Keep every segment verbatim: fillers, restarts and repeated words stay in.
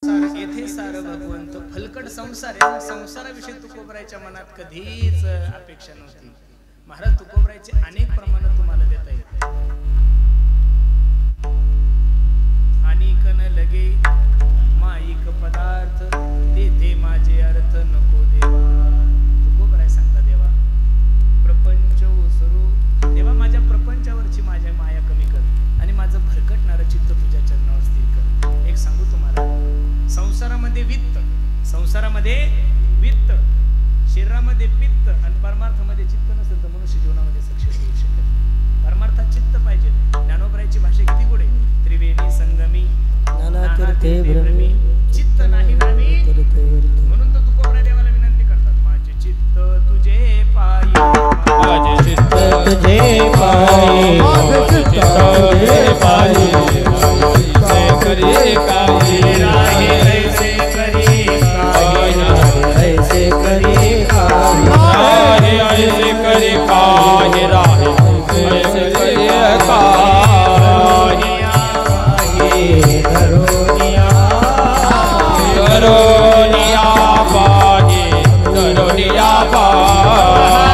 येथे सार भगवंत फलकट संसार आहे. संसाराविषयी तुकोबरायच्या मनात कधीच अपेक्षा नव्हती. महाराज तुकोबरायचे अनेक प्रमाण तुम्हाला देता येते. अनेक न लगे माईक पदार्थ तेथे माझे अर्थ नको देवा. तुकोबराय सांगता देवा प्रपंच ओसरू देवा माझ्या प्रपंचावरची माझ्या माया कमी कर आणि माझं भरकटणारं चित्त तुझ्या चरणावर स्थिर कर. एक सांगू तुम्हाला, संसारामध्ये वित्त, संसारामध्ये वित्त, शरीरामध्ये पित्त आणि परमार्थामध्ये चित्त नसेल तर मनुष्य जीवनामध्ये सक्सेस होऊ शकत नाही. परमार्थात चित्त पाहिजे. ज्ञानोबरायची भाषा किती गोड आहे. त्रिवेणी संगमी नाना करते भ्रमी चित्त नाही नामी. म्हणून तर तुकोबराय देवाला विनंती करतात, माझे चित्त तुझे पायी, माझे चित्त तुझे पायी, माझे चित्त तुझे पायी, ऐसे करे काहे राहे, ऐसे करे काहे, ऐसे करे काहे, ऐसे करे काहे राहे, ऐसे करे काहे करोनिया करोनिया बाजे करोनिया बाजे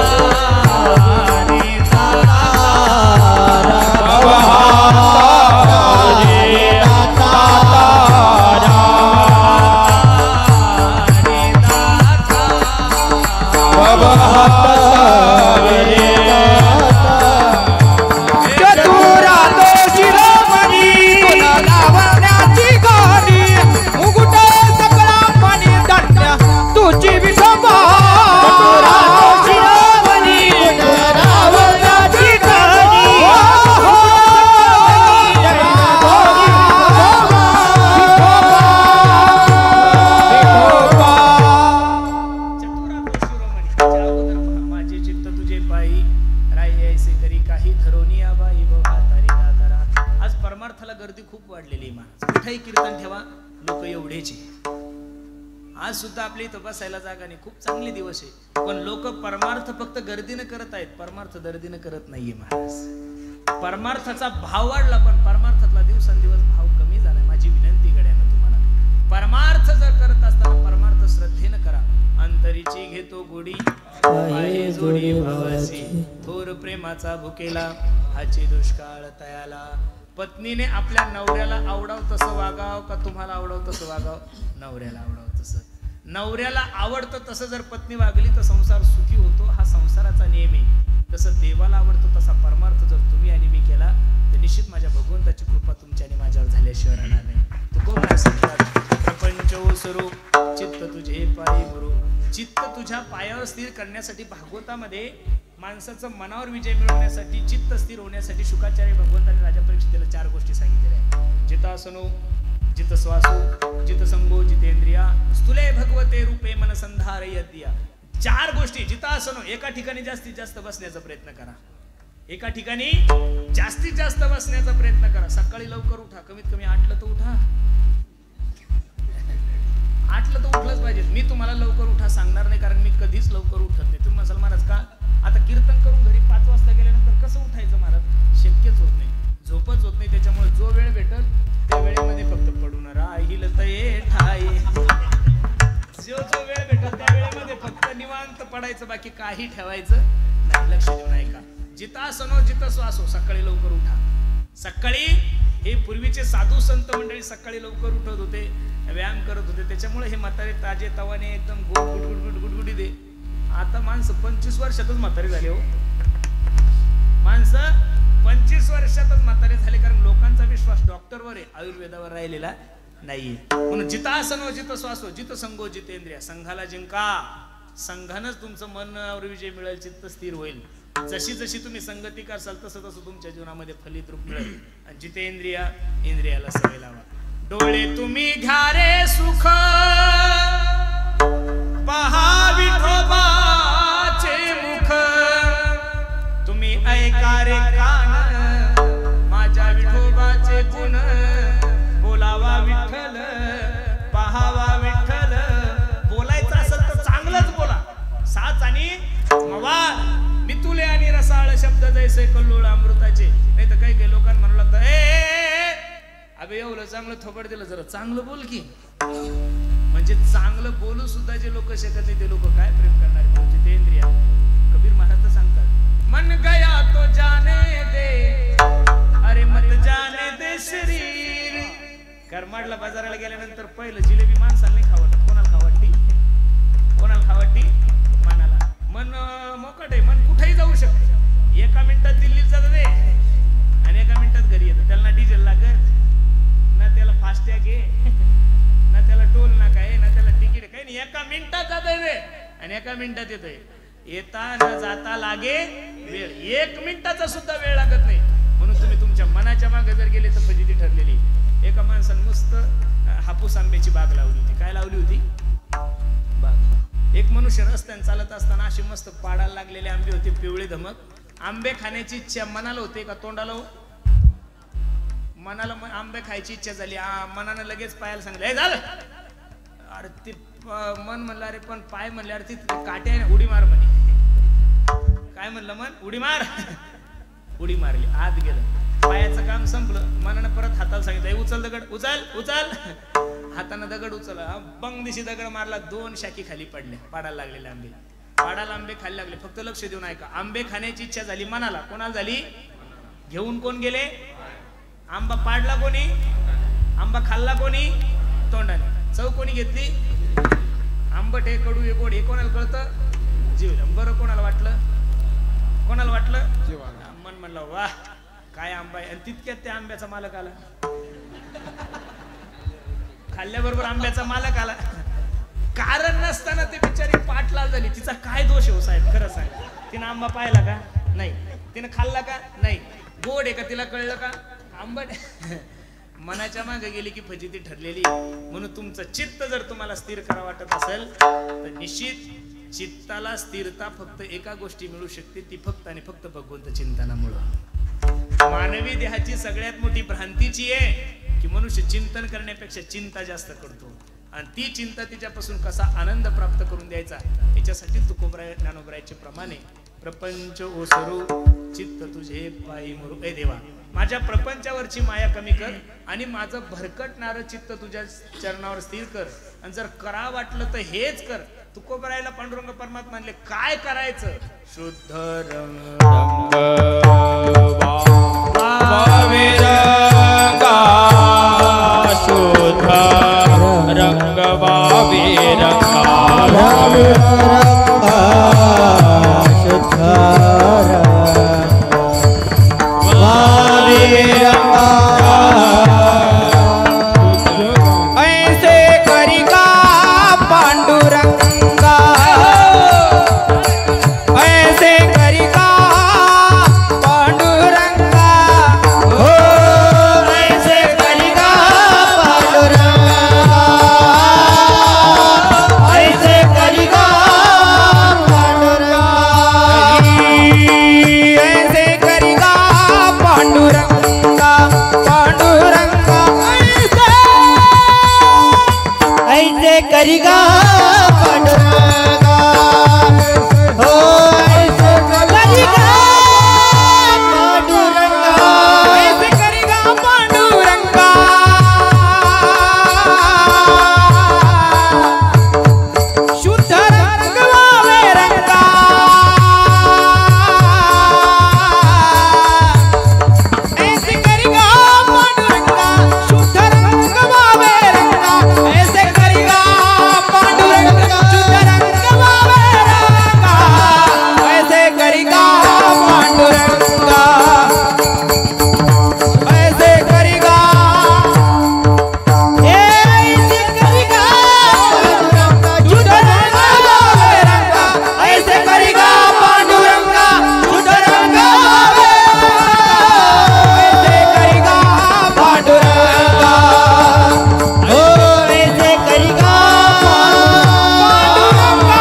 बसायला जागा नाही. खूप चांगले दिवस आहे, पण लोक परमार्थ फक्त गर्दीने करत आहेत, परमार्थ दर्दीने करत नाहीये. महाराज परमार्थाचा भाव वाढला पण परमार्थातला दिवसांदिवस भाव कमी झालाय. माझी विनंती गड्यानं तुम्हाला, परमार्थ जर करत असताना परमार्थ श्रद्धेनं करा. अंतरीची घेतो गोडी पाये जोडी भावाची, थोर प्रेमाचा भुकेला हाची दुष्काळ तयाला. पत्नीने आपल्या नवऱ्याला आवडाव तसं वागाव का तुम्हाला आवडाव तसं वागाव? नवऱ्याला आवडाव तसं. नवऱ्याला आवडतं तसं जर पत्नी वागली तर संसार सुखी होतो. हा संसाराचा नियम आहे. तसं देवाला आवडतो तसा परमार्थ जर तुम्ही आणि मी केला तर निश्चित माझ्या भगवंताची कृपा तुमच्या आणि माझ्यावर झाल्याशिवाय राहणार नाही. तुकोबराय सांगतात, प्रपंच ओसरू चित्त तुझे पायी मरू. चित्त तुझ्या पायावर स्थिर करण्यासाठी भागवतामध्ये माणसाचं मनावर विजय मिळवण्यासाठी, चित्त स्थिर होण्यासाठी शुकाचार्य भगवंताने राजा परीक्षितेला चार गोष्टी सांगितलेल्या आहेत. जितासनो जित श्वासो जित संगो जितेंद्रिया स्तुले भगवते रूपे मन संधार यद्या. चार गोष्टी. जितासनो, एका ठिकाणी जास्तीत जास्त बसण्याचा प्रयत्न करा. एका ठिकाणी जास्तीत जास्त बसण्याचा प्रयत्न करा. सकाळी लवकर उठा, कमीत कमी आठला तर उठा. आठला तर उठलंच पाहिजे. मी तुम्हाला लवकर उठा सांगणार नाही, कारण मी कधीच लवकर उठत नाही. तुम्ही म्हणाल महाराज का? आता कीर्तन करून घरी पाच वाजता गेल्यानंतर कसं उठायचं महाराज? शक्यच होत नाही, झोपच होत नाही. त्याच्यामुळे जो वेळ भेटल त्या वेळेमध्ये फक्त पडून राहील तये ठाई. जो जो वेळ भेटल त्या वेळेमध्ये फक्त निवांत पडायचं, बाकी काही ठेवायचं नाही. लक्ष देऊन ऐका. जितासनो जित श्वासो, सकाळी लवकर उठा. सकाळी हे पूर्वीचे साधू संत मंडळी सकाळी लवकर उठत होते, व्यायाम करत होते. त्याच्यामुळे हे म्हातारे ताजे तवाने एकदम गोड गुडगुड गुडगुडी दे. आता माणसं पंचवीस वर्षातच म्हातारे झाले हो. माणसं पंचवीस वर्षातच म्हातारे झाले, कारण लोकांचा विश्वास डॉक्टरवर आहे, आयुर्वेदावर राहिलेला नाहीये. म्हणून जितासनो जित श्वासो जित संगो जितेंद्रिया. संघाला जिंका. संघानच तुमचं मनावर विजय मिळेल, चित्त स्थिर होईल. जशी जशी तुम्ही संगती करसाल तसं तसं तुमच्या जीवनामध्ये फलित रूप मिळेल. आणि जितेंद्रिया, इंद्रियाला सवय लावा. डोळे तुम्ही घ्या रे सुख पहा विठोबाचे मुख, तुम्ही ऐका रे कान माझ्या विठोबाचे गुण, बोलावा विठ्ठल पहावा विठ्ठल. बोलायचं असेल तर चांगलंच बोला. साच आणि मवाळ मितुले आणि रसाळ शब्द जैसे कल्लोळ अमृताचे. नाही तर काही काही लोकांना म्हणू लागतं, ए अबे एवढं चांगलं थोबड दिलं जरा चांगलं बोल की. म्हणजे चांगलं बोलू सुद्धा जे लोक शकत नाही ते लोक काय प्रेम करणार म्हणजे ते इंद्रिया. कबीर महाराज तर सांगतात मन गया तो जाने दे अरे मत जाने दे शरीर. करमाडला बाजाराला गेल्यानंतर पहिलं जिलेबी माणसाला नाही खावट. कोणाला खावटती? कोणाला खावटती? मनाला. मन मोकट आहे. मन कुठेही जाऊ शकतं. एका मिनिटात दिल्लीत जातं ते आणि एका मिनिटात घरी येतं. त्याला ना डिझेल लागत ना त्याला फास्टॅग आहे ना त्याला टोल नाका आहे ना त्याला तिकीट काही नाही. एका मिनिटात जात आहे आणि एका मिनिटात येतोय. येता न जाता लागे वेळ. एक मिनिटाचा सुद्धा वेळ लागत नाही. म्हणून तुम्ही तुमच्या मनाच्या मागे जर गेले तर फजिती ठरलेली. एका माणसाने मस्त हापूस आंब्याची बाग लावली होती. काय लावली होती? बाग. एक मनुष्य रस्त्याने चालत असताना अशी मस्त पाडाला लागलेले आंबे होते पिवळे धमक. आंबे खाण्याची इच्छा मनाला होते का तोंडाला? मनाला आंबे खायची इच्छा झाली. मनानं लगेच पायाला सांगितलं हे झालं. अरे ते मन म्हणलं अरे पण पाय म्हणले अरे ती काट्याने उडी मार म्हणे. काय म्हणलं मन? उडी मार. उडी मारली. आत गेलं. पायाचं काम संपलं. मनानं परत हाताला सांगितलं उचल दगड. उचल उचल. हातानं दगड उचलला. बंगदिशी दगड मारला. दोन शाखी खाली पडल्या. पाडाला लागलेले आंबे. पाडाला आंबे खायला लागले. फक्त लक्ष देऊन ऐका. आंबे खाण्याची इच्छा झाली मनाला. कोणाला झाली? घेऊन कोण गेले? आंबा पाडला कोणी? आंबा खाल्ला कोणी? तोंडाने. चव कोणी घेतली? आंबट हे कडू हे गोड हे कोणाला कळतं? जीव. बरं कोणाला वाटलं? कोणाला वाटलं? मन म्हणलं वाह काय आंबा आहे. आणि तितक्यात त्या आंब्याचा मालक आला. खाल्ल्याबरोबर आंब्याचा मालक आला. कारण नसताना ते बिचारी पाटलाल झाली. तिचा काय दोष आहे साहेब खरं सांग. तिनं आंबा पाहिला का? नाही. तिनं खाल्ला का? नाही. गोड आहे का तिला कळलं का? आंबट. मनाच्या मागे गेली की फजिती ठरलेली. म्हणून तुमचं चित्त जर तुम्हाला स्थिर करा वाटत असेल तर निश्चित चित्ताला स्थिरता फक्त एका गोष्टी मिळू शकते. ती फक्त आणि फक्त भगवंत चिंतनामुळं. मानवी देहाची सगळ्यात मोठी भ्रांतीची आहे की मनुष्य चिंतन करण्यापेक्षा चिंता जास्त करतो. आणि ती चिंता तिच्यापासून कसा आनंद प्राप्त करून द्यायचा याच्यासाठी तुकोबराय ज्ञानोबरायचे प्रमाणे प्रपंच ओसरू चित्त तुझे पायी मरू. ए देवा माझ्या प्रपंचावरची माया कमी कर आणि माझं भरकटणारं चित्त तुझ्या चरणावर स्थिर कर. आणि जर करा वाटलं तर हेच कर. तुकोबरायला पांडुरंग परमात्मा म्हणले काय करायचं? शुद्ध रंग शुद्ध रंग वावे ऐसे करिका पांडुरंगा ऐसे करिका पांडुरंगा हो ऐसे करिका पांडुरंगा ऐसे करिका पांडुरंगा ऐसे करिका पांडुरंगा पांडुरंगा ऐसे ऐसे करिका पांडुरंगा हो ऐसे करिका पांडुरंगा ऐसे करिका पांडुरंगा शुद्ध रंग वावे रंगा ऐसे करिका पांडुरंगा शुद्ध रंग वावे रंगा ऐसे करिका पांडुरंगा शुद्ध रंग वावे रंगा ऐसे करिका पांडुरंगा ऐसे करिका ऐसे करिका पांडुरंगा शुद्ध रंग वावे रंगा ऐसे करिका पांडुरंगा शुद्ध रंग वावे ऐसे करिका पांडुरंगा हो ऐसे करिका पांडुरंगा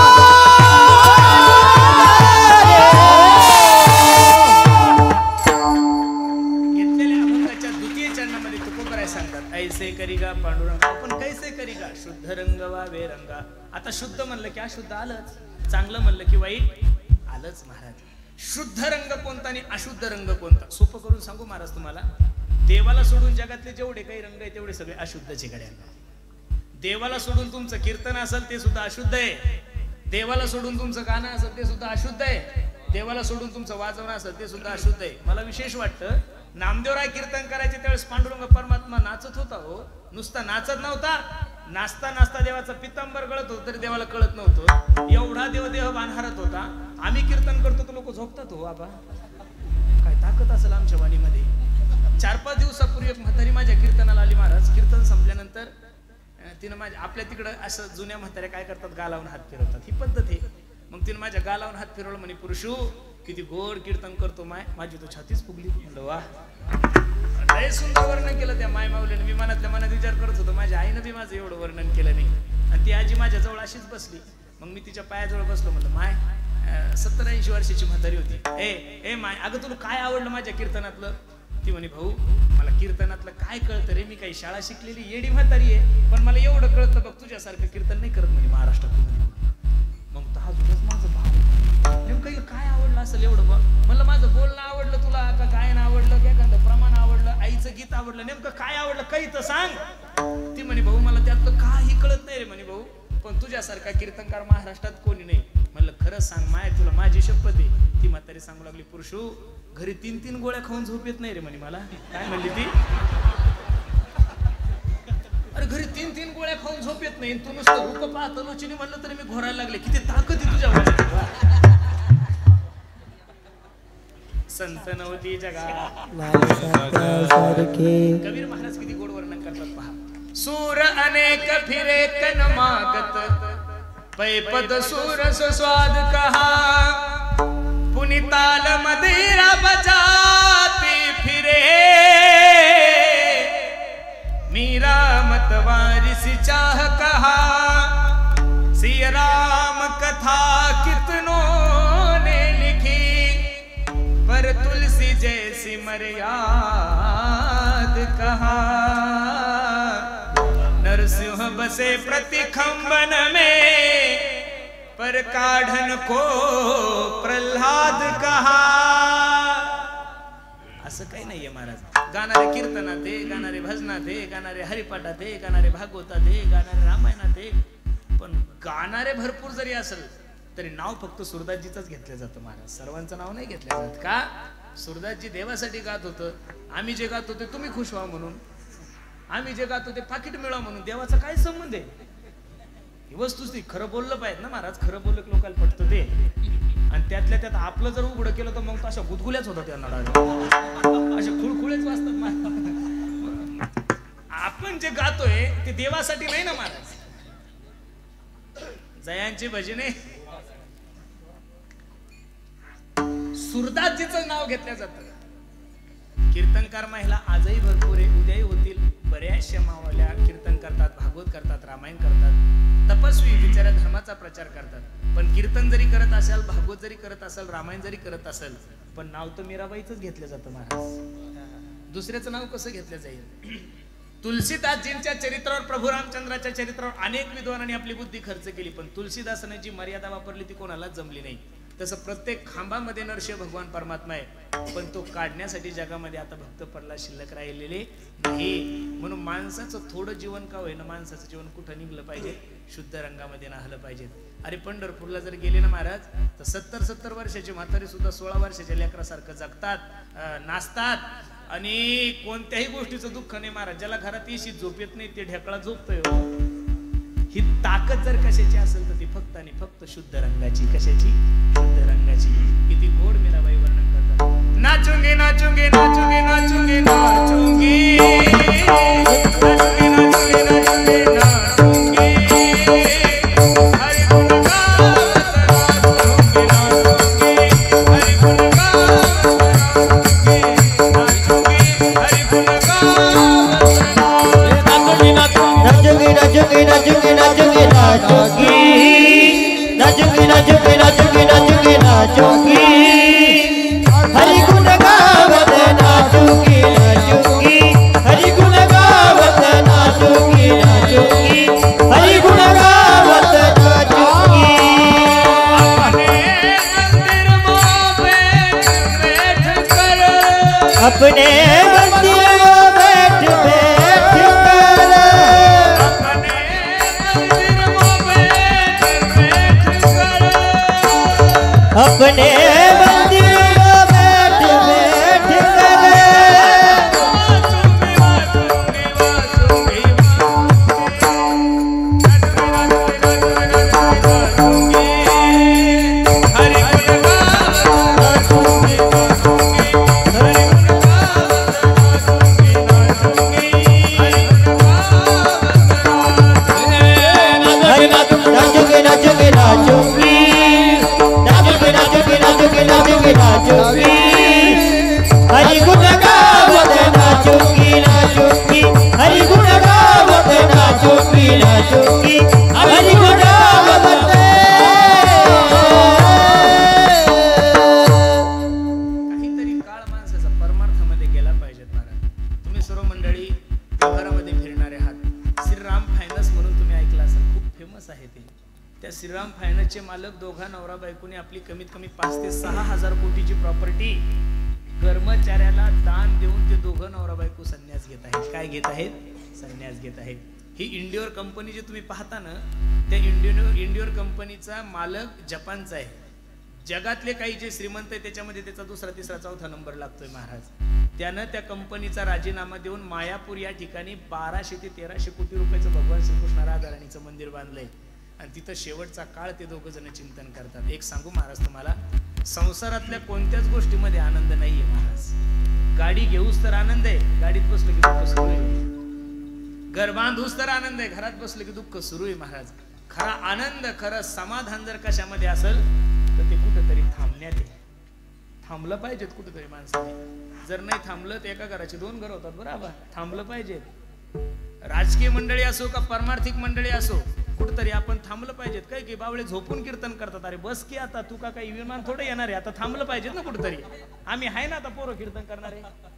घेतलेल्या अभंगाच्या द्वितीय चरणामध्ये तुकोबराय सांगतात ऐसे करिका पांडुरंगा. आपण कैसे करिका? शुद्ध रंग वावे रंगा. आता शुद्ध म्हणलं की अशुद्ध आलंच. चांगलं म्हणलं की वाईट आलंच महाराज. शुद्ध रंग कोणता आणि अशुद्ध रंग कोणता? सोपं करून सांगू महाराज तुम्हाला. देवाला सोडून जगातले जेवढे काही रंग आहे तेवढे सगळे अशुद्धचे गड्यांना. देवाला सोडून तुमचं कीर्तन असेल ते सुद्धा अशुद्ध आहे. देवाला सोडून तुमचं गाणं असेल ते सुद्धा अशुद्ध आहे. देवाला सोडून तुमचं वाजवणं असेल ते सुद्धा अशुद्ध आहे. मला विशेष वाटतं नामदेवराय कीर्तन करायचे त्यावेळेस पांडुरंग परमात्मा नाचत होता. हो, नुसता नाचत नव्हता, नाचता नाचता देवाचा पितांबर गळत होता तरी देवाला कळत नव्हतं. एवढा देव देह बांधारत होता. आम्ही कीर्तन करतो तर लोक झोपतात. हो बाबा, काय ताकद असेल आमच्या वाणीमध्ये. चार पाच दिवसापूर्वी एक म्हातारी माझ्या कीर्तनाला आली. महाराज कीर्तन संपल्यानंतर तिनं माझ्या आपल्या तिकडं असं जुन्या म्हाताऱ्या काय करतात, गालावून हात फिरवतात, ही पद्धत आहे. मग तिने माझ्या गालावून हात फिरवलं. म्हणे पुरुषू किती गोड कीर्तन करतो माय. माझी तो छातीच फुगली. म्हणलं वा, लय सुंदर वर्णन केलं त्या माय माऊलीने. मी मनातल्या मनात विचार करत होतो माझ्या आईनं बी माझं एवढं वर्णन केलं नाही. आणि ती आजी माझ्या जवळ अशीच बसली. मग मी तिच्या पायाजवळ बसलो. म्हणलं माय, सत्तर ऐंशी वर्षाची म्हातारी होती. ए ए माय, अगं तुला काय आवडलं माझ्या कीर्तनातलं? ती म्हणे भाऊ, मला कीर्तनातलं काय कळतं रे, मी काही शाळा शिकलेली येडी म्हातारी आहे, पण मला एवढं कळतं बघ, तुझ्यासारखं कीर्तन नाही करत म्हणे महाराष्ट्रात. मग तर अजूनच माझं भाव नेमकं काय आवडलं असेल एवढं बघ. म्हणलं माझं बोलणं आवडलं तुला का, गायन आवडलं का, एखादं प्रमाण आवडलं, आईचं गीत आवडलं, नेमकं काय आवडलं काही तर सांग. ती म्हणे भाऊ मला त्यातलं काही कळत नाही रे म्हणे भाऊ, पण तुझ्यासारखा कीर्तनकार महाराष्ट्रात कोणी नाही. म्हणलं खरंच सांग माय, तुला माझी शपथ आहे. ती म्हातारी सांगू लागली पुरुषू, घरी तीन तीन गोळ्या खाऊन झोप येत नाही रे म्हणे मला. काय म्हणली ती? अरे घरी तीन तीन गोळ्या खाऊन झोप येत नाही, तू नुसतं रूप पाहत लोचिनी म्हणलं तरी मी घोरायला लागले. किती ताकद आहे तुझ्या वाचनात. संत नव्हती जगा. कबीर महाराज किती गोड वर्णन करतात पहा. सूर अनेक फिरे कन मागत, पैपद सूरस स्वाद कहा, पुनिताल मदिरा बजाती फिरे, मीरा मतवारिसी चाह कहा, सिया राम कथा कितनों ने लिखी, पर तुलसी जैसी मर्याद कहा, नरसिंह बसे प्रतिखंबन में, पर काढ़न को प्रल्हाद कहा. असं काही नाहीये महाराज. गाणारे कीर्तनात आहे, गाणारे भजनात आहे, गाणारे हरिपाठात आहे, गाणारे भागवतात आहे, गाणारे रामायणात आहे, पण गाणारे भरपूर जरी असेल तरी नाव फक्त सुरदासजीचंच घेतलं जातं महाराज. सर्वांचं नाव नाही घेतलं जात. का? सुरदासजी देवासाठी गात होतं. आम्ही जे गात होते तुम्ही खुश व्हा म्हणून, आम्ही जे गात होते पाकिट मिळवा म्हणून. देवाचा काय संबंध आहे? वस्तूच ती. खरं बोललं पाहिजे ना महाराज. खरं बोललं की लोकांना पटतं ते. आणि त्यातल्या त्यात आपलं जर उघडं केलं तर मग तो अशा गुदगुल्याच होतात त्यांना, अशा खुळखुळेच वाचतात. आपण जे गातोय ते देवासाठी नाही ना महाराज. जयांची भजने सुरदासजीचं नाव घेतलं जातं. कीर्तनकार महिला आजही भरपूर आहे, उद्याही होतील. बऱ्याचशा मावल्या कीर्तन करतात, भागवत करतात, रामायण करतात, तपस्वी बिचाऱ्या धर्माचा प्रचार करतात. पण कीर्तन जरी करत असाल, भागवत जरी करत असाल, रामायण जरी करत असाल, पण नाव तर मीराबाईचंच घेतलं जातं महाराज. दुसऱ्याचं नाव कसं घेतलं जाईल? तुलसीदासजींच्या चरित्रावर, प्रभू रामचंद्राच्या चरित्रावर अनेक विद्वानांनी आपली बुद्धी खर्च केली, पण तुलसीदासाने जी मर्यादा वापरली ती कोणालाच जमली नाही. तसं प्रत्येक खांबामध्ये नरसिंह भगवान परमात्मा आहे, पण तो काढण्यासाठी जगामध्ये आता भक्त पडला शिल्लक राहिलेले नाही. म्हणून माणसाचं थोडं जीवन का होईना, माणसाचं जीवन कुठं निघलं पाहिजे? शुद्ध रंगामध्ये नाहलं पाहिजे. अरे पंढरपूरला जर गेले ना महाराज, तर सत्तर सत्तर वर्षाची म्हातारी सुद्धा सोळा वर्षाच्या लेकरासारखं जगतात, नाचतात, आणि कोणत्याही गोष्टीचं दुःख नाही महाराज. ज्याला घरात एशी झोप येत नाही ते ढेकळा झोपतोय. ही ताकद जर कशाची असेल तर ती फक्त आणि फक्त शुद्ध रंगाची. कशाची? शुद्ध रंगाची. किती गोड मीराबाई वर्णन करतात. नाचूंगी नाचूंगी नाचूंगी नाचूंगी नाचूंगी नाचूंगी नाचूंगी नाचूंगी नाचूंगी हरि गुण गावत नाचूंगी नाचूंगी हरि गुण गावत नाचूंगी हरि गुण गावत नाचूंगी नाचूंगी नाचूंगी नाचूंगी नाचूंगी नाचूंगी नाचूंगी नाचूंगी नाचूंगी नाचूंगी हरि गुण गावत नाचूंगी नाचूंगी हरि गुण गावत नाचूंगी नाचूंगी हरि गुण गावत नाचूंगी. अपने मंदिर में बैठ कर, अपने मंदिर में अपने मंदिर में बैठ बैठ कर नाचूंगी नाचूंगी नाचूंगी नाचूंगी नाचूंगी नाचूंगी नाचूंगी नाचूंगी हरि गुण गावत नाचूंगी नाचूंगी हरि गुण गावत नाचूंगी नाचूंगी हरि गुण गावत काहीतरी काळ माणसाचा परमार्थामध्ये गेला पाहिजे महाराज. तुम्ही सर्व मंडळी घरामध्ये फिरणारे आहात. श्रीराम फायनान्स म्हणून तुम्ही ऐकलं असेल, खूप फेमस आहे ते. त्या श्रीराम फायनान्सचे मालक दोघा नवरा बायकोने आपली कमीत कमी पाच ते सहा हजार कोटीची प्रॉपर्टी कर्मचाऱ्याला दान देऊन ते दोघं नवरा बायको संन्यास घेत आहेत. काय घेत आहेत? संन्यास घेत आहेत. ही इंडिओर कंपनी जे तुम्ही पाहता ना, त्या इंडिओर इंडिओर कंपनीचा मालक जपानचा आहे. जगातले काही जे श्रीमंत आहे त्याच्यामध्ये त्याचा दुसरा तिसरा चौथा नंबर लागतोय महाराज. त्यानं त्या कंपनीचा राजीनामा देऊन मायापूर या ठिकाणी बाराशे ते तेराशे कोटी रुपयाचं भगवान श्रीकृष्ण राधाराणीचं मंदिर बांधलंय आणि तिथं शेवटचा काळ ते दोघ जण चिंतन करतात. एक सांगू महाराज तुम्हाला, संसारातल्या कोणत्याच गोष्टीमध्ये आनंद नाहीये महाराज. गाडी घेऊस तर आनंद आहे, गाडीत बसलो की दुःख सुरू आहे. घर बांधूस तर आनंद आहे, घरात बसलो की दुःख सुरू आहे महाराज. खरा आनंद, खरं समाधान जर कशामध्ये असेल तर ते कुठंतरी थांबण्यात आहे. थांबलं पाहिजेत कुठंतरी माणसाने. जर नाही थांबलं तर एका घराचे दोन घर होतात. बरोबर, थांबलं पाहिजे. राजकीय मंडळी असो का परमार्थिक मंडळी असो, कुठंतरी आपण थांबलं पाहिजेत. काय की बावळे झोपून कीर्तन करतात. अरे बस की आता, तू का काही विमान थोडं येणार आहे, आता थांबलं पाहिजेत ना कुठंतरी. आम्ही आहे ना आता पोरं कीर्तन करणारे,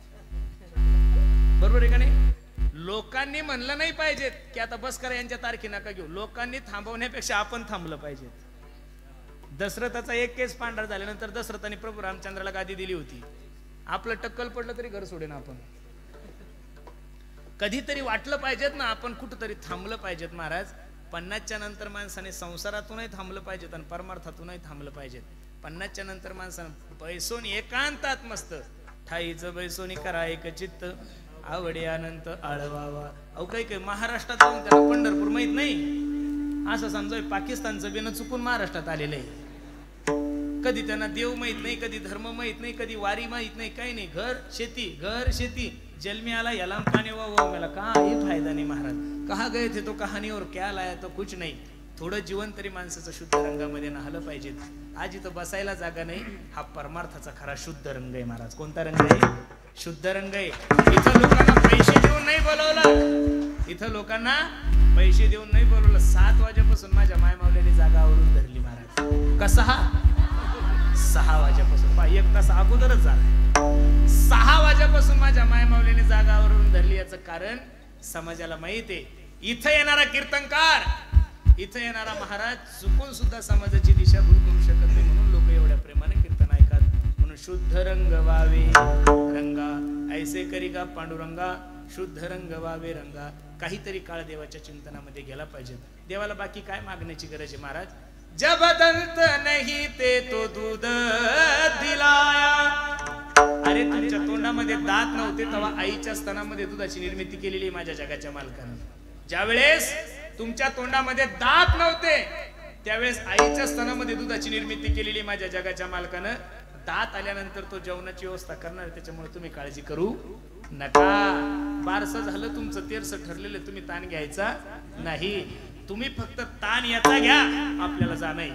बरोबर आहे का नाही? लोकांनी म्हणलं नाही पाहिजेत की आता बस करा यांच्या तारखी नका घेऊ. लोकांनी थांबवण्यापेक्षा आपण थांबलं पाहिजे. दशरथाचा एक केस पांढरा झाल्यानंतर दशरथाने प्रभू रामचंद्राला गादी दिली होती. आपलं टक्कल पडलं तरी घर सोडेन आपण. कधीतरी वाटलं पाहिजेत ना आपण कुठंतरी थांबलं पाहिजेत महाराज. पन्नासच्या नंतर माणसाने संसारातूनही थांबलं पाहिजेत आणि परमार्थातूनही थांबलं पाहिजेत. पन्नासच्या नंतर माणसानं बैसोन एकांतात मस्त ठाईचं बैसोनी करा एक चित्त आवडे अनंत आळवावा. अहो काही काही महाराष्ट्रात जाऊन त्याला पंढरपूर माहित नाही असं समजा. पाकिस्तानचं बेन चुकून महाराष्ट्रात आलेलं आहे. कधी त्यांना देव माहित नाही, कधी धर्म माहित नाही, कधी वारी माहित नाही, काही नाही. घर शेती, घर शेती. जन्मी आला याला पाणी वाव मला काही फायदा नाही महाराज. कहा गए थे तो कहाणी और क्या लाया तो कुछ नाही. थोडं जीवन तरी माणसाचं शुद्ध रंगामध्ये नाहलं पाहिजे. आज इथं बसायला जागा नाही. हा परमार्थाचा खरा शुद्ध रंग आहे महाराज. कोणता रंग आहे? शुद्ध रंग आहे. इथं लोकांना पैसे देऊन नाही बोलवलं. इथं लोकांना पैसे देऊन नाही बोलवलं. सात वाजेपासून माझ्या मायमावल्याने जागा आवरून धरली महाराज. कसा हा? सहा वाजेपासून. पा एक तास अगोदरच झाला. सहा वाजेपासून माझ्या मायमावल्याने जागा आवरून धरली. याचं कारण समाजाला माहित आहे. इथं येणारा कीर्तनकार, इथं येणारा महाराज चुकून सुद्धा समाजाची दिशा भूल करू शकत नाही. म्हणून लोक एवढ्या प्रेमाने कीर्तन ऐकतात. म्हणून शुद्ध रंग वावे रंगा ऐसे करी का पांडुरंगा. शुद्ध रंग वावे रंगा. काहीतरी काळ देवाच्या चिंतनामध्ये गेला पाहिजे. देवाला बाकी काय मागण्याची गरज आहे महाराज? जब दंत नाही ते तो दूध दिलाया. अरे तुमच्या तोंडामध्ये दात नव्हते तेव्हा आईच्या स्तनामध्ये दुधाची निर्मिती केलेली माझ्या जगाच्या मालकानं. ज्यावेळेस तुमच्या तोंडामध्ये दात नव्हते त्यावेळेस आईच्या स्तनामध्ये दुधाची निर्मिती केलेली माझ्या जगाच्या मालकानं. दात आल्यानंतर तो जेवणाची व्यवस्था करणार. त्याच्यामुळे तुम्ही काळजी करू नका. बारसं झालं तुमचं, तेरसं ठरलेलं, तुम्ही ताण घ्यायचा नाही. तुम्ही फक्त ताण याचा घ्या, आपल्याला जाणं.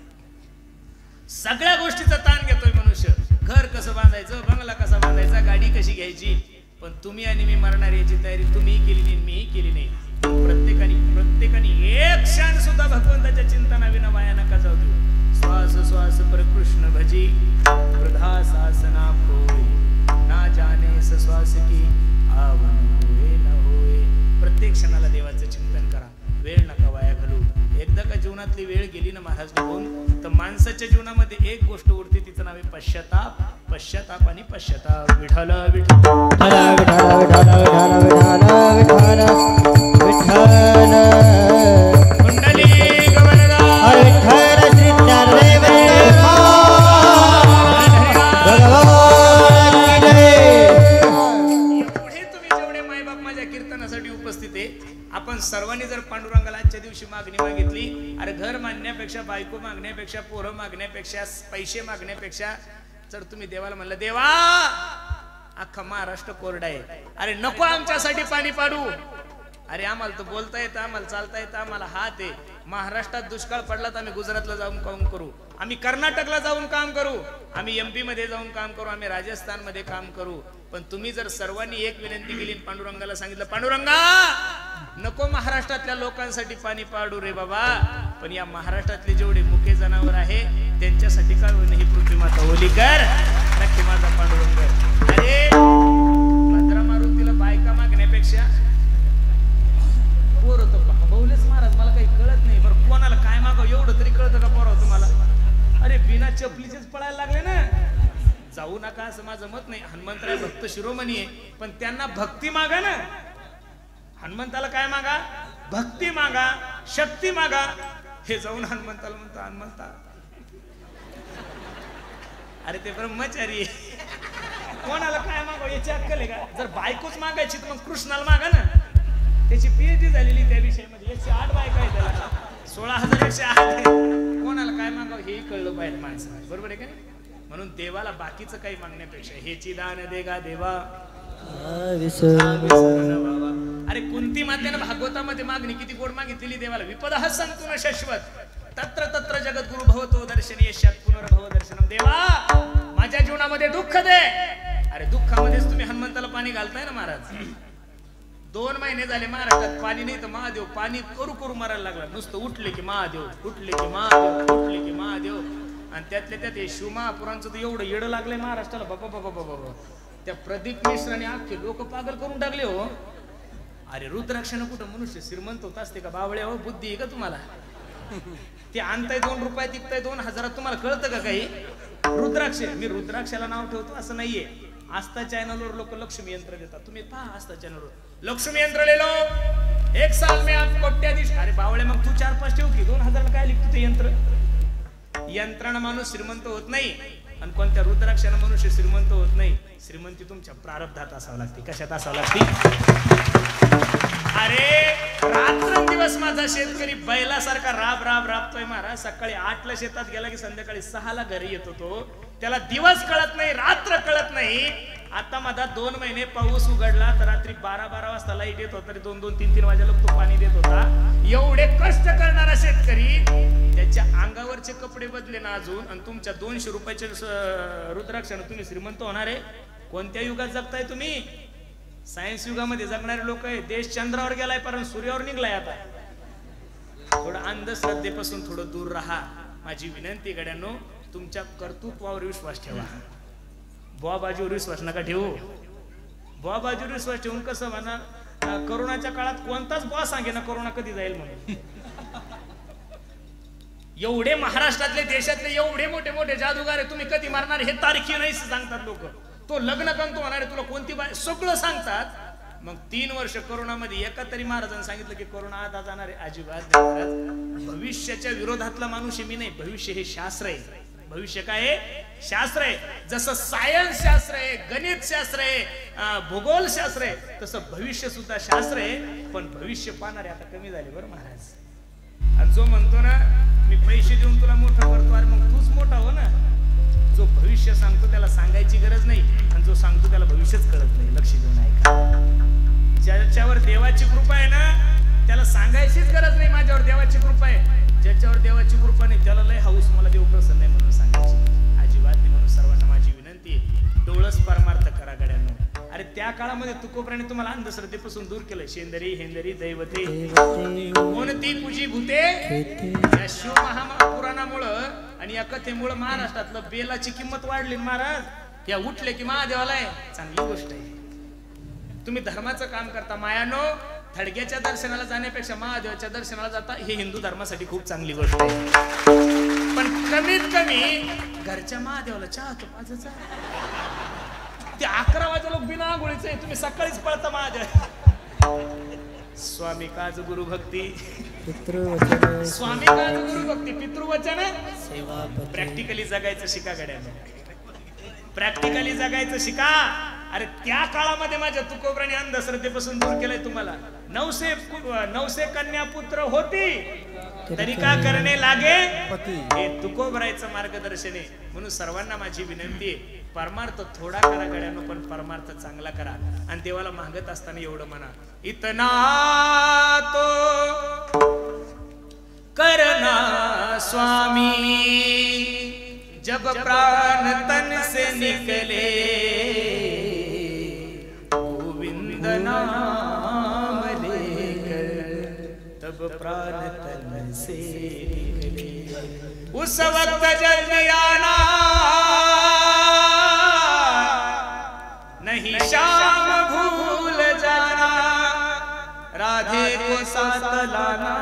सगळ्या गोष्टीचा ताण घेतोय मनुष्य. घर कसं बांधायचं, बंगला कसा बांधायचा, गाडी कशी घ्यायची. पण तुम्ही आणि मी मरणार याची तयारी तुम्ही केली नाही, मीही केली नाही. प्रत्येकाने प्रत्येकाने एक क्षण सुद्धा भगवंताच्या चिंतनाविना वाया नका जाऊ देऊ. श्वास श्वास पर कृष्ण भजी वृद्धा सासना होय ना जाने श्वास की आवन होय न होय. प्रत्येक क्षणाला देवाचं चिंतन करा. वेळ नका वाया घालू. एकदा का जीवनातली वेळ गेली ना महाराज निघून, तर माणसाच्या जीवनामध्ये एक गोष्ट उरते, तिचं नाव आहे पश्चाताप. पश्चाताप आणि पश्चाताप. विठ्ठल विठ्ठल कुंडली गवळगा विठ्ठल श्री ज्ञानदेव सर्वांनी जर पांडुरंगाला आजच्या दिवशी मागणी मागितली, अरे घर मागण्यापेक्षा, बायको मागण्यापेक्षा, पोरं मागण्यापेक्षा, पैसे मागण्यापेक्षा जर तुम्ही देवाला म्हणलं, देवा अख्खा महाराष्ट्र कोरडा आहे, अरे नको आमच्यासाठी पाणी पाडू, अरे आम्हाला तर बोलता येतं, आम्हाला चालता येतं, आम्हाला हात आहे, महाराष्ट्रात दुष्काळ पडला तर आम्ही गुजरातला जाऊन काम करू, आम्ही कर्नाटकला जाऊन काम करू, आम्ही एमपी मध्ये जाऊन काम करू, आम्ही राजस्थान मध्ये काम करू, पण तुम्ही जर सर्वांनी एक विनंती केली, पांडुरंगाला सांगितलं, पांडुरंगा नको महाराष्ट्रातल्या लोकांसाठी पाणी पाडू रे बाबा, पण या महाराष्ट्रातले जेवढे मुके जनावर आहे त्यांच्यासाठी काय होईन ही पृथ्वी माता ओली कर, नक्की माझा पांडुरंग. अरे भद्रा मारुतीला बायका मागण्यापेक्षा पोर तर भाऊलेच महाराज, मला काही कळत नाही बरं, कोणाला काय मागावं एवढं तरी कळतं का पोराव तुम्हाला? अरे बिना चपलीचेच पळायला लागले ना. जाऊ नका असं माझं मत नाही, हनुमंतराय भक्त शिरोमणी आहे, पण त्यांना भक्ती मागा ना. हनुमंताला काय मागा? भक्ती मागा, शक्ती मागा. हे जाऊन हनुमंताला म्हणतो, हनुमंता अरे ते ब्रह्मचारी कोणाला काय मागावं याची अक्कल आहे का? जर बायकोच मागायची तर मग कृष्णाला मागा ना, त्याची पीएचडी झालेली त्या विषयामध्ये, एकशे आठ बायका आहे त्याला, सोळा हजार एकशे आठ आहे. कोणाला काय मागावं हेही कळलं पाहिजे माणसाला, बरोबर आहे का नाही? म्हणून देवाला बाकीचं काही मागण्यापेक्षा हेची दान देगा देवा. अरे कुंती मातेनं भागवतामध्ये मागणी किती गोड मागितलेली देवाला, विपदः संतुन शाश्वत तत्र तत्र जगद्गुरु भवतो दर्शनी यशात पुनर्भव दर्शनम. देवा माझ्या जीवनामध्ये दुःख दे. अरे दुःखामध्येच तुम्ही हनुमंताला पाणी घालताय ना महाराज. दोन महिने झाले महाराष्ट्रात पाणी नाही तर महादेव पाणी करू करू मारायला लागला, नुसतं उठले की महादेव, उठले की महादेव, उठले की महादेव. आणि त्यातल्या त्यात हे शिवमहापुरांचं तर एवढं येडं लागलंय महाराष्ट्राला, बाबा बाबा बाबा. त्या प्रदीप मिश्राने अख्खे लोक पागल करून टाकले हो. अरे रुद्राक्षानं कुठं मनुष्य श्रीमंत होत असते का? बावळे हो, बुद्धी आहे का तुम्हाला? ते आणताय दोन रुपयात, विकताय दोन हजारात, तुम्हाला कळतं का काही? रुद्राक्ष, मी रुद्राक्षाला नाव ठेवतो असं नाहीये. आस्था चॅनलवर लोक लक्ष्मी यंत्र देतात, तुम्ही पहा आस्था चॅनलवर लक्ष्मी यंत्र ले लो, एक साल में आप कोट्याधीश. अरे बावळे मग तू चार पाच ठेव की, दोन हजाराला काय लिखतो ते यंत्र? यंत्रानं माणूस श्रीमंत होत नाही, आणि कोणत्या रुद्राक्षानं मनुष्य श्रीमंत होत नाही. श्रीमंती तुमच्या प्रारब्धात असावं लागते. कशात असावं लागते? अरे रात्रंदिवस माझा शेतकरी बैलासारखा राब राब राबतोय महाराज. सकाळी आठला शेतात गेला की संध्याकाळी सहाला घरी येतो तो. त्याला दिवस कळत नाही, रात्र कळत नाही. आता माझा दोन महिने पाऊस उघडला तर रात्री बारा बारा वाजता लाईट येत होता, तरी दोन दोन तीन तीन वाजेला तो पाणी देत होता. एवढे कष्ट करणारा शेतकरी, त्याच्या अंगावरचे कपडे बदले ना अजून, आणि तुमच्या दोनशे रुपयाच्या रुद्राक्षाने तुम्ही श्रीमंत होणार आहे. कोणत्या युगात जगताय तुम्ही? सायन्स युगामध्ये जगणारे लोक आहे. देश चंद्रावर गेलाय, परंतु सूर्यावर निघलाय. आता थोडं अंधश्रद्धेपासून थोडं दूर राहा, माझी विनंती गड्यांनो. तुमच्या कर्तृत्वावर विश्वास ठेवा, बुवा बाजूवर विश्वास नका ठेवू. बुवा बाजूवर विश्वास ठेवून कसं म्हणा, करोनाच्या काळात कोणताच बुवा सांगे ना करोना कधी जाईल म्हणून. एवढे महाराष्ट्रातले देशातले एवढे मोठे मोठे जादूगार आहे, तुम्ही कधी मारणार हे तारखी नाही सांगतात लोक. तो लग्न कंतू होणार आहे, तुला कोणती बाय सगळं सांगतात. मग तीन वर्ष कोरोनामध्ये एका तरी महाराजांनी सांगितलं की कोरोना आता जाणार आहे? अजिबात नाही. भविष्याच्या विरोधातला माणूस मी नाही. भविष्य हे शास्त्र आहे. भविष्य काय आहे? शास्त्र आहे. जसं सायन्स शास्त्र आहे, गणित शास्त्र आहे, भूगोल शास्त्र आहे, तसं भविष्य सुद्धा शास्त्र आहे. पण भविष्य पाहणारे आता कमी झाले बरं महाराज. आणि जो म्हणतो ना मी पैसे देऊन तुला मोठं करतो, अरे मग तूच मोठा हो ना. जो भविष्य सांगतो त्याला सांगायची गरज नाही, आणि जो सांगतो त्याला भविष्यच कळत नाही. लक्ष देऊन ऐका. ज्याच्यावर देवाची कृपा आहे ना त्याला सांगायचीच गरज नाही माझ्यावर देवाची कृपा आहे. ज्याच्यावर देवाची कृपा नाही त्याला लय हाऊस, मला देव प्रसन्न आहे म्हणून सांगायची अजिबात नाही. म्हणून सर्वांना माझी विनंती आहे, डोळस परमार्थ करा गड्यांनो. अरे त्या काळामध्ये तुकोबराने तुम्हाला अंधश्रद्धेपासून दूर केलं. शेंदरी हेंदरी दैवते कोणती पूजी भूते. या शिव महापुराणामुळं आणि या कथेमुळं महाराष्ट्रातलं बेलाची किंमत वाढली महाराज. या उठले की महादेवाला आहे, चांगली गोष्ट आहे. तुम्ही धर्माचं काम करता मायानो. थडग्याच्या दर्शनाला जाण्यापेक्षा महादेवाच्या दर्शनाला जाता, हे हिंदू धर्मासाठी खूप चांगली गोष्ट आहे. पण कमीत कमी घरच्या महादेवाला चहा तो माझा. ते अकरा वाजे लोक बिना आंघोळीचे आहे, तुम्ही सकाळीच पळता महादेव. स्वामी काज गुरु भक्ती पितृवचन, स्वामी काज गुरु भक्ती पितृवचन सेवा. प्रॅक्टिकली जगायचं शिका गड्यांनो, प्रॅक्टिकली जगायचं शिका. अरे त्या काळामध्ये माझ्या तुकोबराने अंधश्रद्धेपासून दूर केलंय तुम्हाला. नवसे नवसे कन्या पुत्र होती तरी का करणे लागे हे तुकोबरायचं मार्गदर्शन आहे. म्हणून सर्वांना माझी विनंती आहे, परमार्थ थोडा करा गड्यानो, पण परमार्थ चांगला करा. आणि देवाला मागत असताना एवढं म्हणा, इतना तो करना स्वामी जब प्राण तन से निकले, गोविंद नाम लेकर तब प्राण तन से निकले. उस वक्त जल्दी आना नहीं शाम भूल जाना, राधे को साथ लाना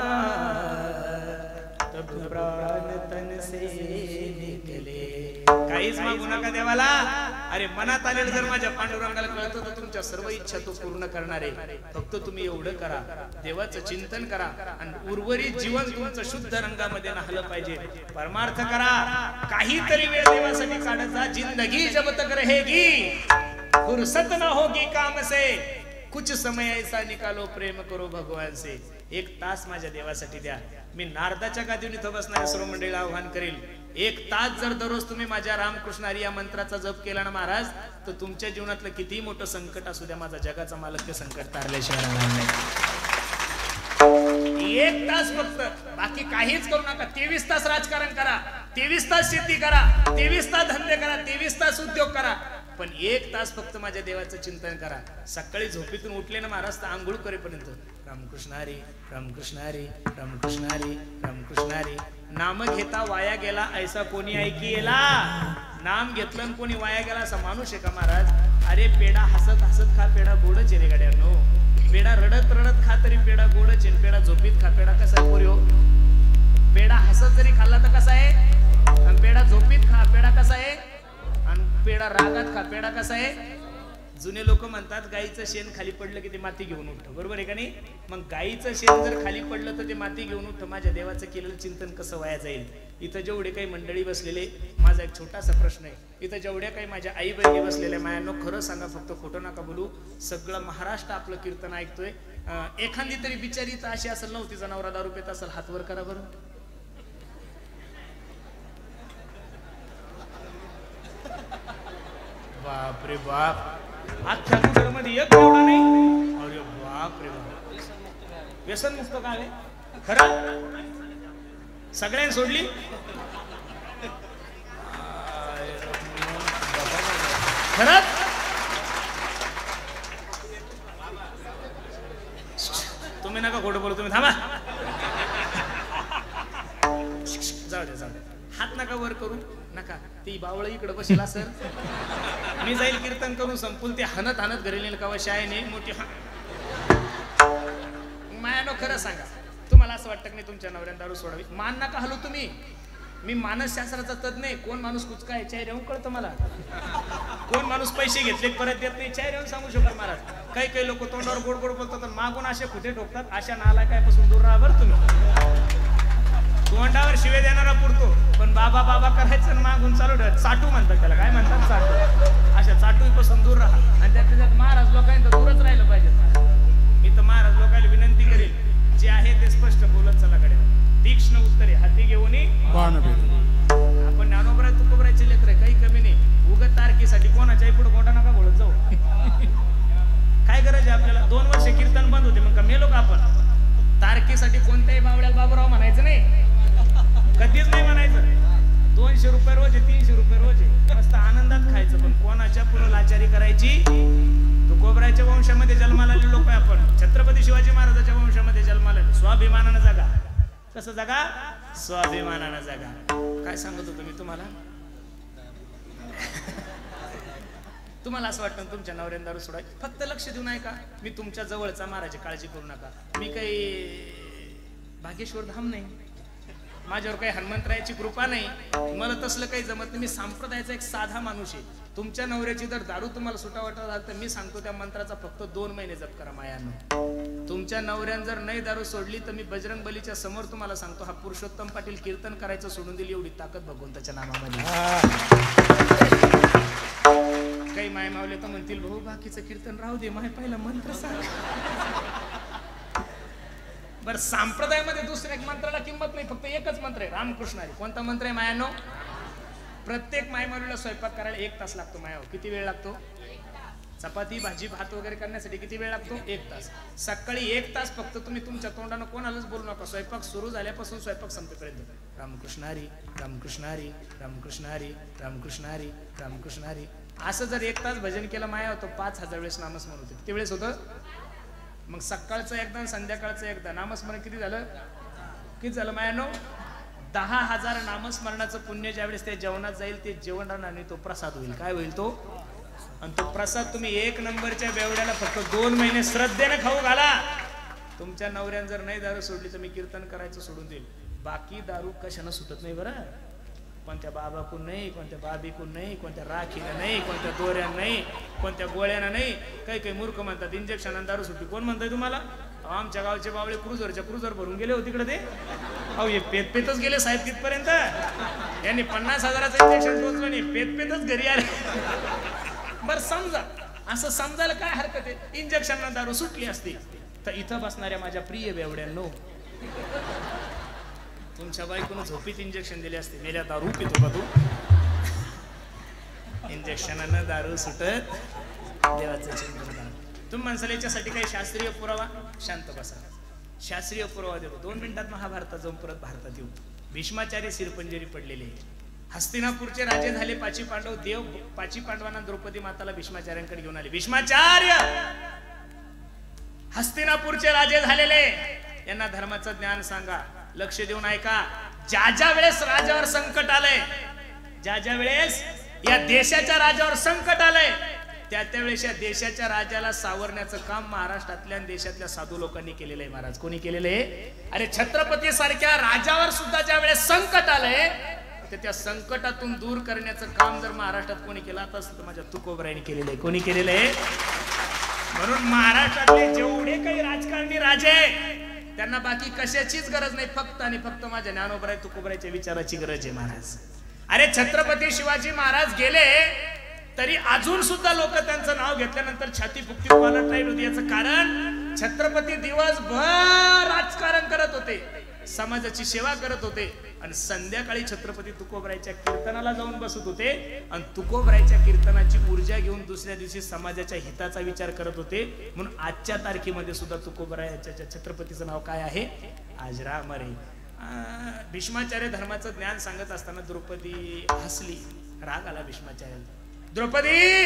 तब प्राण तन से निकले. काहीच मागू नका देवाला. अरे मनात आलेलं जर माझ्या पांडुरंगाला कळतं तर तुमच्या सर्व इच्छा तो पूर्ण करणार आहे. फक्त तुम्ही एवढं करा, देवाचं चिंतन करा आणि उर्वरित जीवन तुमचं शुद्ध रंगामध्ये नाहलं पाहिजे. परमार्थ करा, काहीतरी वेळ देवासाठी काढत जा. जिंदगी जब तक रहेगी फुर्सत न होगी काम से, कुछ समय ऐसा निकालो प्रेम करो भगवान से. एक तास माझ्या देवासाठी द्या. मी नारदाच्या गादीवर इथं बसणाऱ्या सर्व मंडळीला आव्हान करेल, एक तास जर दररोज तुम्ही माझ्या रामकृष्ण हरी या मंत्राचा जप केला ना महाराज, तर तुमच्या जीवनातलं कितीही मोठं संकट असू द्या, माझा जगाचा मालक ते संकट तारल्याशिवाय राहणार नाही. एक तास फक्त, बाकी काहीच करू नका. तेवीस तास राजकारण करा, तेवीस तास शेती करा, तेवीस तास धंदे करा, तेवीस तास उद्योग करा, पण एक तास फक्त माझ्या देवाचं चिंतन करा. सकाळी झोपेतून उठले ना महाराज तर आंघोळ करेपर्यंत रामकृष्ण हरी रामकृष्ण हरी रामकृष्ण हरी रामकृष्ण हरी. नाम घेता वाया गेला ऐसा कोणी ऐकिला. नाम घेतलं आणि कोणी वाया गेला असा माणूस आहे का महाराज? अरे पेडा हसत हसत खा, पेडा गोडच आहे रे गाड्यानो. पेडा रडत रडत खा तरी पेडा गोडच आहे. पेडा झोपीत खा, पेडा कसा आहे पोरी हो? पेडा हसत जरी खाल्ला तर कसा आहे, आणि पेडा झोपीत खा पेडा कसा आहे, आणि पेडा रागात खा पेडा कसा आहे. जुने लोक म्हणतात गाईचं शेण खाली पडलं की ते माती घेऊन उठतं, बरोबर आहे का नाही? मग गाईचं शेण जर खाली पडलं तर ते माती घेऊन उठतं. माझ्या देवाचं केलेलं चिंतन कसं वाया जाईल? इथं जेवढे काही मंडळी बसलेले, माझा एक छोटासा प्रश्न आहे, इथं जेवढ्या काही माझ्या आई बहिणी बसलेल्या मायांनो, खरं सांगा, फक्त खोटं नका बोलू. सगळं महाराष्ट्र आपलं कीर्तन ऐकतोय. एखादी तरी बिचारी तर अशी असेल नव्हती जनावरा दारू पेत असेल, हात वर करा बरं. बाप रे बाप, अख्ख्या कुटुंबामध्ये एक एवढा नाही. अरे बाप रे बाप, व्यसन मुक्त काय आहे खरं? सगळ्यांनी सोडली. खरंच तुम्ही नका खोटं बोलू, तुम्ही थांबा. जाऊ दे जाऊ दे, हात नका वर करू नका. ती बावळ इकडे बसेल सर, मी जाईल कीर्तन करून संपून ते हनत हनत घरी नेल का शाळे नाही मोठी. मायानो खरं सांगा, तुम्हाला असं वाटतं की नाही तुमच्या नवऱ्याने दारू सोडावी? मान नका हलू तुम्ही. मी मानसशास्त्राचा तज्ञ आहे. कोण माणूस कुचका आहे चेहऱ्याहून कळतं मला. कोण माणूस पैसे घेतले परत देत नाही चेहऱ्याहून सांगू शकतो महाराज. काही काही लोक तोंडावर गोड गोड बोलतात, मागून असे खुटे ठोकतात. अशा नालायकापासून दूर राहा बरं तुम्ही. तोंडावर शिवे देणारा पुरतो, पण बाबा बाबा करायचं आणि मागून चालू ठेव. चाटू म्हणतात त्याला, काय म्हणतात चाटू. अशा चाटूपासून दूर राहा. आणि त्यात त्याच्यात महाराज लोकांनी दूरच राहिलं पाहिजे. मी तर महाराज लोकांना विनंती करेल, जे आहे ते स्पष्ट बोलत चला कडे. तीक्ष्ण उत्तरे हाती घेऊन आपण ज्ञानोबराय तुकोबरायचे लेकर, काही कमी नाही. उगत तारखेसाठी कोणाच्याही पुढे कोणा नका बोलत जाऊ. काय गरज आहे आपल्याला? दोन वर्ष कीर्तन बंद होते, मग का मेलो का आपण? तारखेसाठी कोणत्याही बावड्याला बाबूराव म्हणायचं नाही, कधीच नाही म्हणायचं. दोनशे रुपये रोज आहे, तीनशे रुपये रोज आहे, मस्त आनंदात खायचं. पण कोणाच्या पुढे लाचारी करायची? तुकोबरायच्या वंशामध्ये जन्माला आलेले लोक आहे आपण. छत्रपती शिवाजी महाराजांच्या वंशामध्ये जन्माला आले. स्वाभिमानानं जगा. कसं जगा? स्वाभिमानानं जगा. काय सांगत होतो मी तुम्हाला? तुम्हाला असं वाटतं तुमच्या नवऱ्याने दारू सोडाय? फक्त लक्ष देऊन ऐका. मी तुमच्या जवळचा महाराज, काळजी करू नका. मी काही भाग्येश्वर धाम नाही, माझ्यावर काही हनुमंतरायाची कृपा नाही, मला तसलं काही जमत नाही. मी संप्रदायाचा एक साधा माणूस आहे. तुमच्या नवऱ्याची जर दारू तुम्हाला सुटा वाटत असेल तर मी सांगतो त्या मंत्राचा फक्त दोन महिने जप करा मायानं. तुमच्या नवऱ्यानं जर नाही दारू सोडली तर मी बजरंग बलीच्या समोर तुम्हाला सांगतो, हा पुरुषोत्तम पाटील कीर्तन करायचं सोडून दिली, एवढी ताकद भगवंताच्या नामामध्ये. काही माय मावले तर म्हणतील भाऊ बाकीचं कीर्तन राहू दे, माय पहिला मंत्र सांग. बर संप्रदायामध्ये दुसऱ्या एक मंत्राला किंमत नाही, फक्त एकच मंत्र आहे रामकृष्ण हरी. कोणता मंत्र आहे मायानो? प्रत्येक माय मावलीला स्वयंपाक करायला एक तास लागतो. मायाव किती वेळ लागतो? चपाती भाजी भात वगैरे करण्यासाठी किती वेळ लागतो? एक तास. सकाळी एक तास फक्त तुम्ही तुमच्या तोंडानं कोणालाच बोलू नका. स्वयंपाक सुरू झाल्यापासून स्वयंपाक संपेपर्यंत रामकृष्ण हरी रामकृष्ण हरी रामकृष्ण हरी रामकृष्ण हरी रामकृष्ण हरी असं जर एक तास भजन केलं माया होतं पाच हजार वेळेस नामस्मरण होते. किती वेळेस होतं? मग सकाळचं एकदा संध्याकाळचं एकदा नामस्मरण किती झालं? किती झालं मायानो? दहा हजार नामस्मरणाचं पुण्य ज्यावेळेस त्या जेवणात जाईल ते जेवण आणि तो प्रसाद होईल. काय होईल तो? आणि तो प्रसाद तुम्ही एक नंबरच्या बेवड्याला फक्त दोन महिने श्रद्धेने खाऊ घाला. तुमच्या नवऱ्यानं जर नाही दारू सोडली तर मी कीर्तन करायचं सोडून देईल. बाकी दारू कशानं सुटत नाही बरं. कोणत्या बाबाकून नाही, कोणत्या बाबीकून नाही, कोणत्या राखीनं नाही, कोणत्या दोऱ्यानं नाही, कोणत्या गोळ्यानं नाही. काही काही मूर्ख म्हणतात इंजेक्शन दारू सुटली. कोण म्हणताय तुम्हाला? आमच्या गावचे बावळे क्रुझरच्या क्रुझर भरून गेले हो तिकडे ते. अहो हे पेत पेतच गेले साहेब तिथपर्यंत. यांनी पन्नास हजाराचं इंजेक्शन टोचलं नाही, पेत पेतच घरी आले. बरं समजा असं समजायला काय हरकत आहे? इंजेक्शन दारू सुटली असती तर इथं बसणाऱ्या माझ्या प्रिय बेवड्यांनो तुमच्या बायकोनं झोपीत इंजेक्शन दिले असते. मेल्या दारू पितो का तू? इंजेक्शनानं दारू सुटत देवाचं चिंतन. तुम्ही माणसाला याच्यासाठी काही शास्त्रीय पुरावा? शांत बसा, शास्त्रीय पुरावा देतो. दोन मिनिटात महाभारतात जाऊन परत भारतात येऊ. भीष्माचार्य सिरपंजरी पडलेले. हस्तिनापूरचे राजे झाले पाची पांडव. देव पाची पांडवांना द्रौपदी माताला भीष्माचार्यांकडे घेऊन आले. भीष्माचार्य हस्तिनापूरचे राजे झालेले, यांना धर्माचं ज्ञान सांगा. लक्ष देऊन ऐका. ज्या ज्या वेळेस राजावर संकट आलंय, ज्या ज्या वेळेस या देशाच्या राजावर संकट आलंय, त्या त्यावेळेस या देशाच्या राजाला सावरण्याचं काम महाराष्ट्रातल्या देशातल्या साधू लोकांनी केलेलं आहे. महाराज कोणी केलेलं आहे? अरे छत्रपती सारख्या राजावर सुद्धा ज्या वेळेस संकट आलंय तर त्या संकटातून दूर करण्याचं काम जर महाराष्ट्रात कोणी केलं तर माझ्या तुकोबरायांनी केलेलं आहे. कोणी केलेलं आहे? म्हणून महाराष्ट्रातले जेवढे काही राजकारणी राजे त्यांना बाकी कशाचीच गरज नाही, फक्त आणि फक्त माझ्या ज्ञानोबराय तुकोबरायच्या विचाराची गरज आहे. महाराज अरे छत्रपती शिवाजी महाराज गेले तरी अजून सुद्धा लोक त्यांचं नाव घेतल्यानंतर छाती फुकती कॉलर टाईट होती. याचं कारण छत्रपती दिवसभर राजकारण करत होते, समाजाची सेवा करत होते आणि संध्याकाळी छत्रपती तुकोबरायच्या कीर्तनाला जाऊन बसत होते आणि तुकोबरायच्या कीर्तनाची ऊर्जा घेऊन दुसऱ्या दिवशी समाजाच्या हिताचा विचार करत होते. म्हणून आजच्या तारखेमध्ये सुद्धा तुकोबरायच्या छत्रपतीचं नाव काय आहे? आज राम रे. भीष्माचार्य धर्माचं ज्ञान सांगत असताना द्रौपदी हसली. राग आला भीष्माचार्याला. द्रौपदी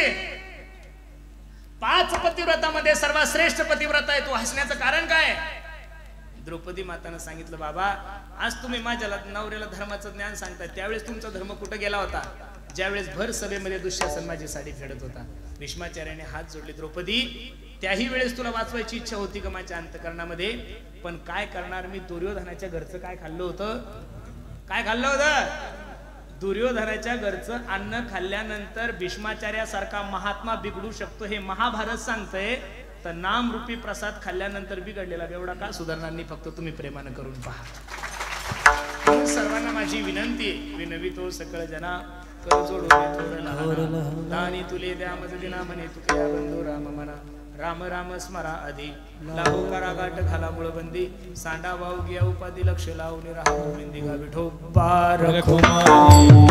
पाच पतिव्रतामध्ये सर्वात श्रेष्ठ पतिव्रता आहे, तू हसण्याचं कारण काय? द्रौपदी मातानं सांगितलं, बाबा आज तुम्ही माझ्या नवऱ्याला धर्माचं ज्ञान सांगताय, त्यावेळेस तुमचा धर्म कुठं गेला होता? ज्यावेळेस भर सभेमध्ये दुःशासन माझी साडी फेडत होता. भीष्माचार्याने हात जोडले. द्रौपदी त्याही वेळेस तुला वाचवायची इच्छा होती का माझ्या अंतकरणामध्ये? पण काय करणार, मी दुर्योधनाच्या घरचं काय खाल्लं होतं? काय खाल्लं होतं? दुर्योधनाच्या घरचं अन्न खाल्ल्यानंतर भीष्माचार्यासारखा महात्मा बिघडू शकतो हे महाभारत सांगतंय. तर नाम रूपी प्रसाद खाल्ल्यानंतर बिघडलेला एवढा का सुधारणार नाही? फक्त तुम्ही प्रेमानं करून पहा. सर्वांना माझी विनंती आहे, विनवितो सकळ जना कर जोडू दे दानी तुले द्या मज दिना म्हणे तुके बंधू राम म्हणा. राम राम स्मरा आधी लाहो करा गाठ घाला मुळबंदी सांडा वाहू घ्या उपाधी लक्ष लावून राहा गोविंदी गा विठो बार